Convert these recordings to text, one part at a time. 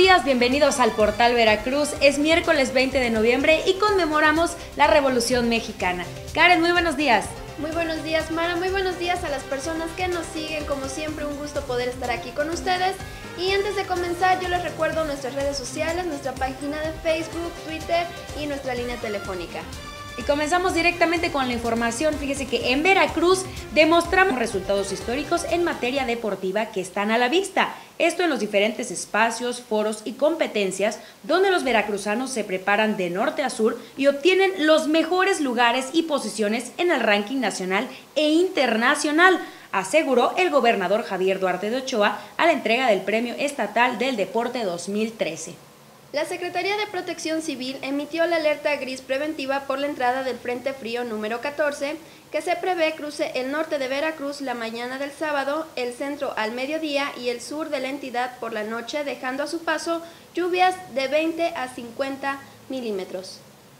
días, bienvenidos al Portal Veracruz. Es miércoles 20 de noviembre y conmemoramos la Revolución Mexicana. Karen, muy buenos días. Muy buenos días, Mara, muy buenos días a las personas que nos siguen. Como siempre, un gusto poder estar aquí con ustedes. Y antes de comenzar, yo les recuerdo nuestras redes sociales, nuestra página de Facebook, Twitter y nuestra línea telefónica. Y comenzamos directamente con la información. Fíjese que en Veracruz demostramos resultados históricos en materia deportiva que están a la vista. Esto en los diferentes espacios, foros y competencias donde los veracruzanos se preparan de norte a sur y obtienen los mejores lugares y posiciones en el ranking nacional e internacional, aseguró el gobernador Javier Duarte de Ochoa a la entrega del Premio Estatal del Deporte 2013. La Secretaría de Protección Civil emitió la alerta gris preventiva por la entrada del Frente Frío número 14, que se prevé cruce el norte de Veracruz la mañana del sábado, el centro al mediodía y el sur de la entidad por la noche, dejando a su paso lluvias de 20 a 50 milímetros.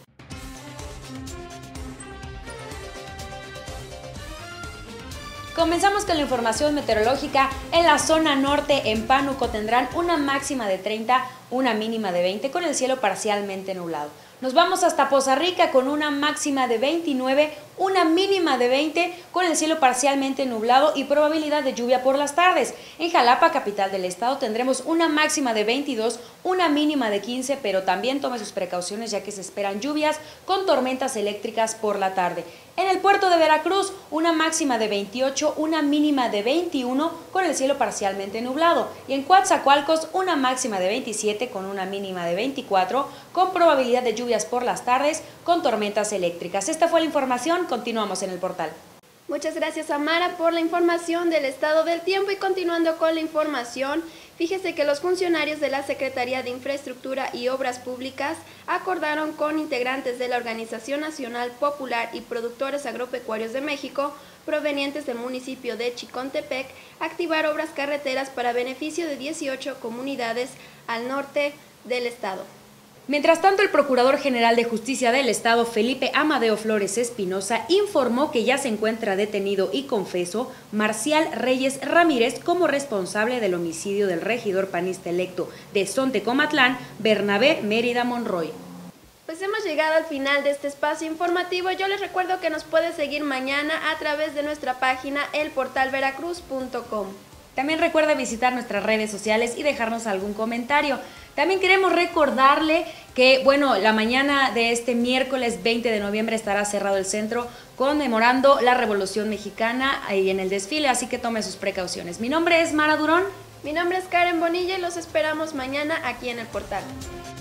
Comenzamos con la información meteorológica. En la zona norte, en Pánuco, tendrán una máxima de 30, una mínima de 20, con el cielo parcialmente nublado. Nos vamos hasta Poza Rica con una máxima de 29, una mínima de 20, con el cielo parcialmente nublado y probabilidad de lluvia por las tardes. En Jalapa, capital del estado, tendremos una máxima de 22, una mínima de 15, pero también tome sus precauciones ya que se esperan lluvias con tormentas eléctricas por la tarde. En el puerto de Veracruz, una máxima de 28, una mínima de 21, con el cielo parcialmente nublado. Y en Coatzacoalcos, una máxima de 27, con una mínima de 24, con probabilidad de lluvias por las tardes, con tormentas eléctricas. Esta fue la información, continuamos en el portal. Muchas gracias, Amara, por la información del estado del tiempo. Y continuando con la información, fíjese que los funcionarios de la Secretaría de Infraestructura y Obras Públicas acordaron con integrantes de la Organización Nacional Popular y Productores Agropecuarios de México, provenientes del municipio de Chicontepec, activar obras carreteras para beneficio de 18 comunidades al norte del estado. Mientras tanto, el Procurador General de Justicia del Estado, Felipe Amadeo Flores Espinosa, informó que ya se encuentra detenido y confeso Marcial Reyes Ramírez como responsable del homicidio del regidor panista electo de Sontecomatlán, Bernabé Mérida Monroy. Pues hemos llegado al final de este espacio informativo. Yo les recuerdo que nos puede seguir mañana a través de nuestra página elportalveracruz.com. También recuerda visitar nuestras redes sociales y dejarnos algún comentario. También queremos recordarle que, la mañana de este miércoles 20 de noviembre estará cerrado el centro conmemorando la Revolución Mexicana ahí en el desfile, así que tome sus precauciones. Mi nombre es Mara Durón. Mi nombre es Karen Bonilla y los esperamos mañana aquí en el portal.